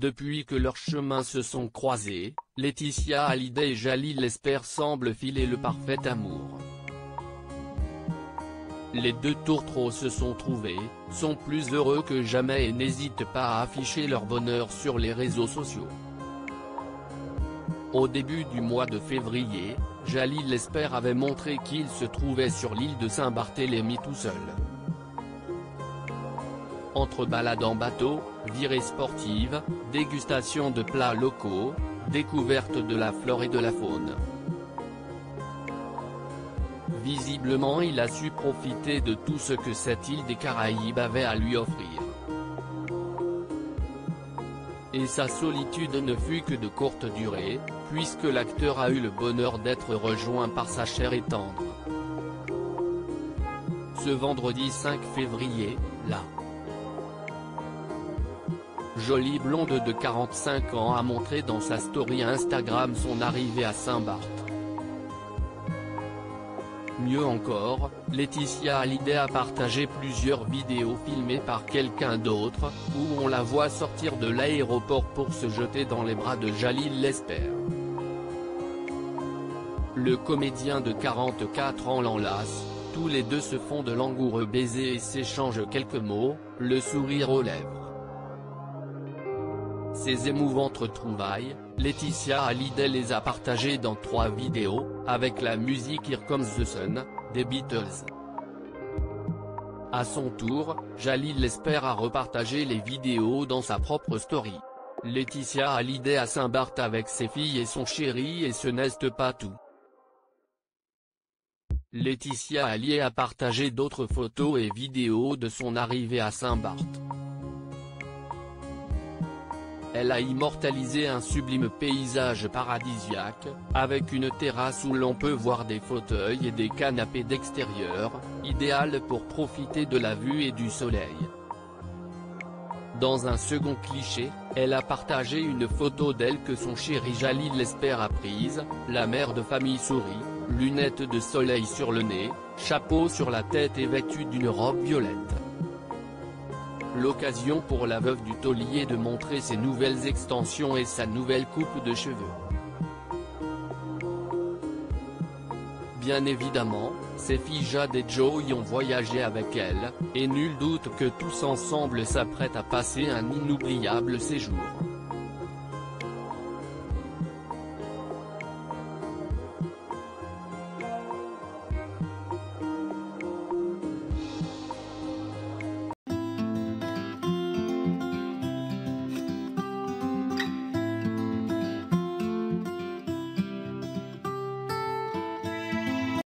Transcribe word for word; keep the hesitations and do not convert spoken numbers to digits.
Depuis que leurs chemins se sont croisés, Laetitia Hallyday et Jalil Lesper semblent filer le parfait amour. Les deux tourtereaux se sont trouvés, sont plus heureux que jamais et n'hésitent pas à afficher leur bonheur sur les réseaux sociaux. Au début du mois de février, Jalil Lesper avait montré qu'il se trouvait sur l'île de Saint-Barthélemy tout seul. Entre balades en bateau, virées sportives, dégustation de plats locaux, découverte de la flore et de la faune. Visiblement il a su profiter de tout ce que cette île des Caraïbes avait à lui offrir. Et sa solitude ne fut que de courte durée, puisque l'acteur a eu le bonheur d'être rejoint par sa chère et tendre. Ce vendredi cinq février, la jolie blonde de quarante-cinq ans a montré dans sa story Instagram son arrivée à Saint-Barth. Mieux encore, Laetitia Hallyday a partagé plusieurs vidéos filmées par quelqu'un d'autre, où on la voit sortir de l'aéroport pour se jeter dans les bras de Jalil Lesper. Le comédien de quarante-quatre ans l'enlace, tous les deux se font de langoureux baisers et s'échangent quelques mots, le sourire aux lèvres. Ces émouvantes retrouvailles, Laetitia Hallyday les a partagées dans trois vidéos, avec la musique Here Comes the Sun, des Beatles. À son tour, Jalil Lesper a repartagé les vidéos dans sa propre story. Laetitia Hallyday à Saint-Barth avec ses filles et son chéri et ce n'est pas tout. Laetitia Hallyday a partagé d'autres photos et vidéos de son arrivée à Saint-Barth. Elle a immortalisé un sublime paysage paradisiaque, avec une terrasse où l'on peut voir des fauteuils et des canapés d'extérieur, idéal pour profiter de la vue et du soleil. Dans un second cliché, elle a partagé une photo d'elle que son chéri Jalil Lesper a prise, la mère de famille sourit, lunettes de soleil sur le nez, chapeau sur la tête et vêtue d'une robe violette. L'occasion pour la veuve du taulier de montrer ses nouvelles extensions et sa nouvelle coupe de cheveux. Bien évidemment, ses filles Jade et Joe y ont voyagé avec elle, et nul doute que tous ensemble s'apprêtent à passer un inoubliable séjour.